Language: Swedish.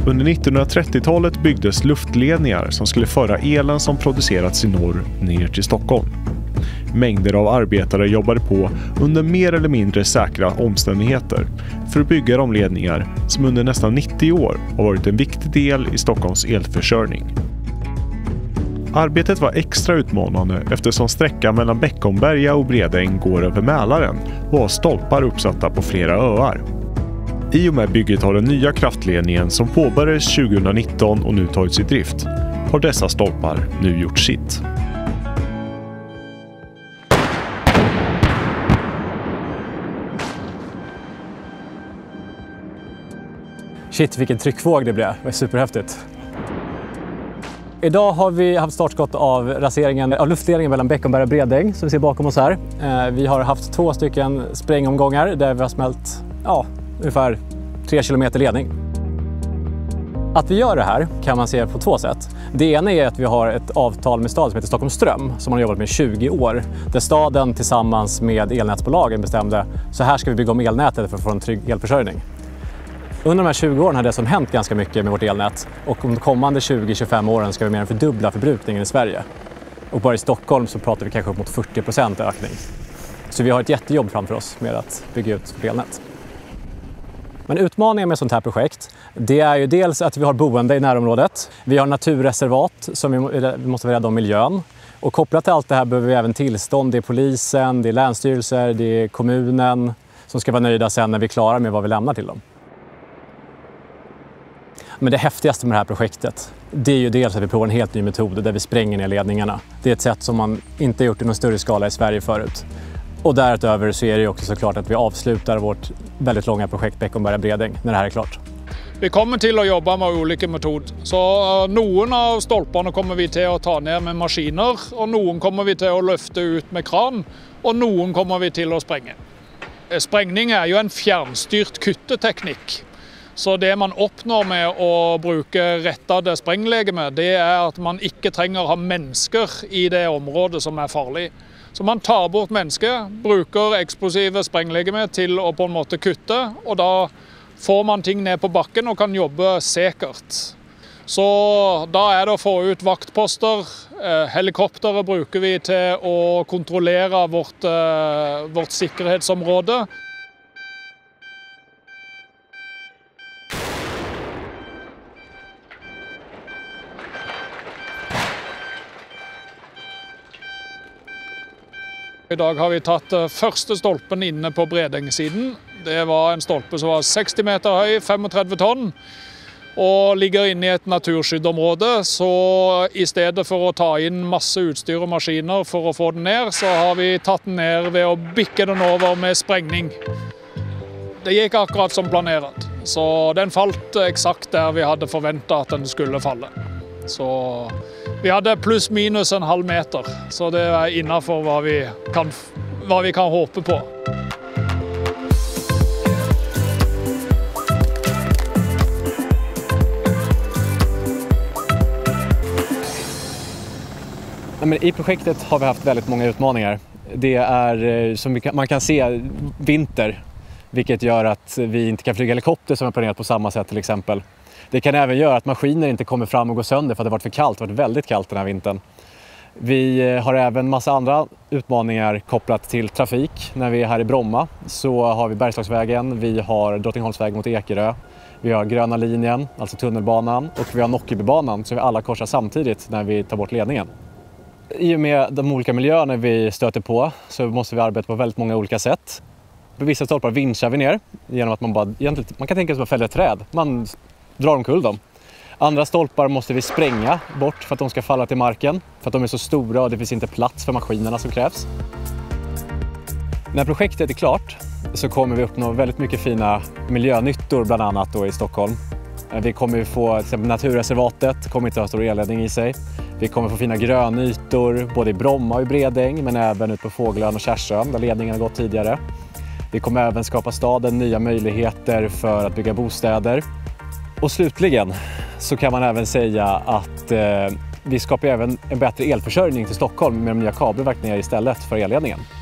Under 1930-talet byggdes luftledningar som skulle föra elen som producerats i norr ner till Stockholm. Mängder av arbetare jobbade på under mer eller mindre säkra omständigheter för att bygga de ledningar som under nästan 90 år har varit en viktig del i Stockholms elförsörjning. Arbetet var extra utmanande eftersom sträckan mellan Beckomberga och Bredäng går över Mälaren och har stolpar uppsatta på flera öar. I och med bygget av den nya kraftledningen som påbörjades 2019 och nu tagits i drift har dessa stolpar nu gjort sitt. Shit, vilken tryckvåg det blev. Det var superhäftigt. Idag har vi haft startskott av raseringen av luftledningen mellan Beckomberga och Bredäng som vi ser bakom oss här. Vi har haft 2 stycken sprängomgångar där vi har smält ungefär 3 kilometer ledning. Att vi gör det här kan man se på 2 sätt. Det ena är att vi har ett avtal med staden som heter Stockholms Ström som man har jobbat med i 20 år. Där staden tillsammans med elnätsbolagen bestämde så här ska vi bygga om elnätet för att få en trygg elförsörjning. Under de här 20 åren har det som hänt ganska mycket med vårt elnät och om de kommande 20-25 åren ska vi mer än fördubbla förbrukningen i Sverige. Och bara i Stockholm så pratar vi kanske upp mot 40% ökning. Så vi har ett jättejobb framför oss med att bygga ut vårt elnät. Men utmaningen med sånt här projekt, det är ju dels att vi har boende i närområdet. Vi har naturreservat som vi måste vara rädda om miljön. Och kopplat till allt det här behöver vi även tillstånd. Det är polisen, det är länsstyrelser, det är kommunen som ska vara nöjda sen när vi är klara med vad vi lämnar till dem. Men det häftigaste med det här projektet, det är ju dels att vi provar en helt ny metod där vi spränger ner ledningarna. Det är ett sätt som man inte gjort i någon större skala i Sverige förut. Och därutöver så är det ju också såklart att vi avslutar vårt väldigt långa projekt Beckomberga-Bredäng när det här är klart. Vi kommer till att jobba med olika metoder. Så någon av stolparna kommer vi till att ta ner med maskiner och någon kommer vi till att lyfta ut med kran och någon kommer vi till att spränga. Sprängning är ju en fjärrstyrt kutteteknik. Så det man uppnår med att bruka rättade spränglegeme, det är att man inte tränger ha människor i det område som är farligt. Så man tar bort människor, brukar explosiva spränglegeme till att på en måte kutte och då får man ting ner på backen och kan jobba säkert. Så då är det att få ut vaktposter, helikopter brukar vi till att kontrollera vårt säkerhetsområde. Idag har vi tagit första stolpen inne på Bredängsidan. Det var en stolpe som var 60 meter hög, 35 ton och ligger inne i ett naturskyddområde. Så istället för att ta in massa utstyr och maskiner för att få den ner så har vi tagit den ner vid att bicka den över med sprängning. Det gick akkurat som planerat. Så den fallt exakt där vi hade förväntat att den skulle falla. Så vi hade plus minus en halv meter, så det är innanför vad vi kan hoppa på. Men i projektet har vi haft väldigt många utmaningar. Det är som man kan se vinter, vilket gör att vi inte kan flyga helikopter som är planerat på samma sätt till exempel. Det kan även göra att maskiner inte kommer fram och går sönder för att det har varit för kallt. Det har varit väldigt kallt den här vintern. Vi har även massa andra utmaningar kopplat till trafik. När vi är här i Bromma så har vi Bergslagsvägen, vi har Drottningholmsvägen mot Ekerö. Vi har Gröna linjen, alltså tunnelbanan, och vi har Nockebybanan som vi alla korsar samtidigt när vi tar bort ledningen. I och med de olika miljöerna vi stöter på så måste vi arbeta på väldigt många olika sätt. På vissa stolpar vinschar vi ner genom att man kan tänka sig som att fälla ett träd. Man drar omkull dem. Andra stolpar måste vi spränga bort för att de ska falla till marken. För att de är så stora och det finns inte plats för maskinerna som krävs. När projektet är klart så kommer vi uppnå väldigt mycket fina miljönyttor bland annat då i Stockholm. Vi kommer få till exempel naturreservatet, kommer inte ha stor elledning i sig. Vi kommer få fina grönytor både i Bromma och i Bredäng men även ut på Fågelön och Kärsön där ledningen har gått tidigare. Vi kommer även skapa staden nya möjligheter för att bygga bostäder. Och slutligen så kan man även säga att vi skapar även en bättre elförsörjning till Stockholm med de nya kabelverk ner istället för elledningen.